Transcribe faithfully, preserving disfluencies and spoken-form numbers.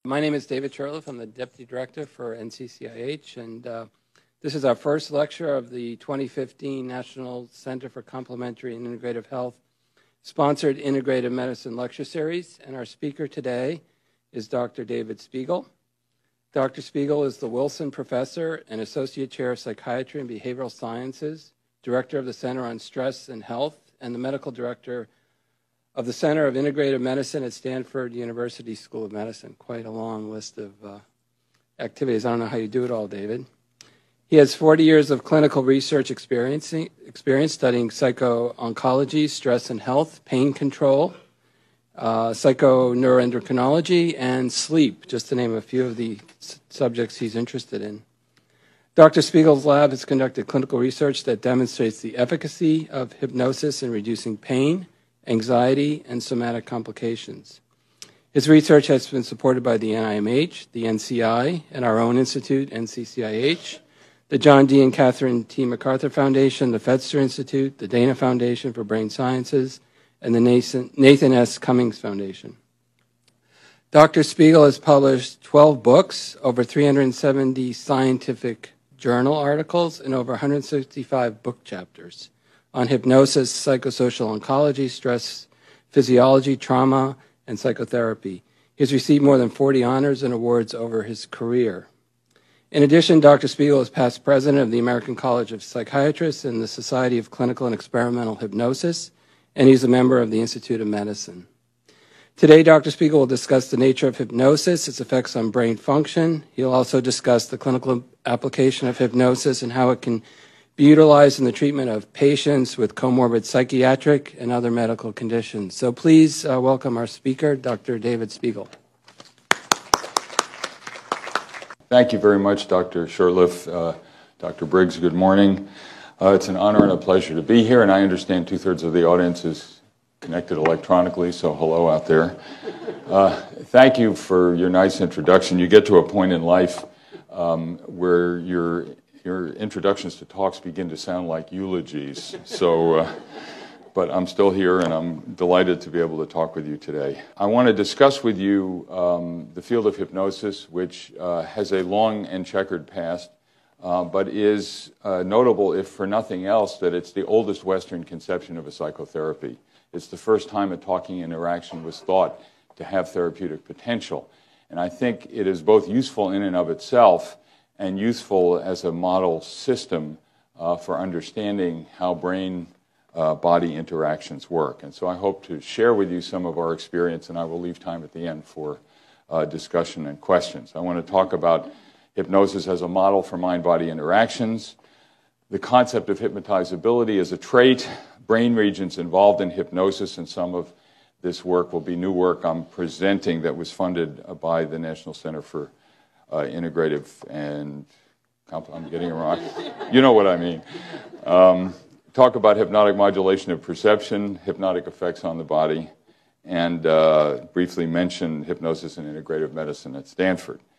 My name is David Shurtleff. I'm the Deputy Director for N C C I H, and uh, this is our first lecture of the twenty fifteen National Center for Complementary and Integrative Health sponsored Integrative Medicine Lecture Series, and our speaker today is Doctor David Spiegel. Doctor Spiegel is the Willson Professor and Associate Chair of Psychiatry and Behavioral Sciences, Director of the Center on Stress and Health, and the Medical Director of the Center of Integrative Medicine at Stanford University School of Medicine. Quite a long list of uh, activities. I don't know how you do it all, David. He has forty years of clinical research experience, experience studying psycho-oncology, stress and health, pain control, uh, psychoneuroendocrinology, and sleep, just to name a few of the subjects he's interested in. Doctor Spiegel's lab has conducted clinical research that demonstrates the efficacy of hypnosis in reducing pain, anxiety, and somatic complications. His research has been supported by the N I M H, the N C I, and our own institute, N C C I H, the John D. and Catherine T. MacArthur Foundation, the Fetzer Institute, the Dana Foundation for Brain Sciences, and the Nathan, Nathan S. Cummings Foundation. Doctor Spiegel has published twelve books, over three hundred seventy scientific journal articles, and over one hundred sixty-five book chapters on hypnosis, psychosocial oncology, stress physiology, trauma, and psychotherapy. He has received more than forty honors and awards over his career. In addition, Doctor Spiegel is past president of the American College of Psychiatrists and the Society of Clinical and Experimental Hypnosis, and he's a member of the Institute of Medicine. Today, Doctor Spiegel will discuss the nature of hypnosis, its effects on brain function. He'll also discuss the clinical application of hypnosis and how it can be utilized in the treatment of patients with comorbid psychiatric and other medical conditions. So please uh, welcome our speaker, Doctor David Spiegel. Thank you very much, Doctor Shurtleff. Uh, Doctor Briggs, good morning. Uh, it's an honor and a pleasure to be here, and I understand two-thirds of the audience is connected electronically, so hello out there. Uh, thank you for your nice introduction. You get to a point in life um, where you're Your introductions to talks begin to sound like eulogies, so, uh, but I'm still here and I'm delighted to be able to talk with you today. I want to discuss with you um, the field of hypnosis, which uh, has a long and checkered past, uh, but is uh, notable, if for nothing else, that it's the oldest Western conception of a psychotherapy. It's the first time a talking interaction was thought to have therapeutic potential, and I think it is both useful in and of itself and useful as a model system uh, for understanding how brain-body uh, interactions work. And so I hope to share with you some of our experience, and I will leave time at the end for uh, discussion and questions. I want to talk about hypnosis as a model for mind-body interactions, the concept of hypnotizability as a trait, brain regions involved in hypnosis, and some of this work will be new work I'm presenting that was funded by the National Center for Uh, integrative and, I'm getting it wrong, you know what I mean. Um, talk about hypnotic modulation of perception, hypnotic effects on the body, and uh, briefly mention hypnosis and integrative medicine at Stanford.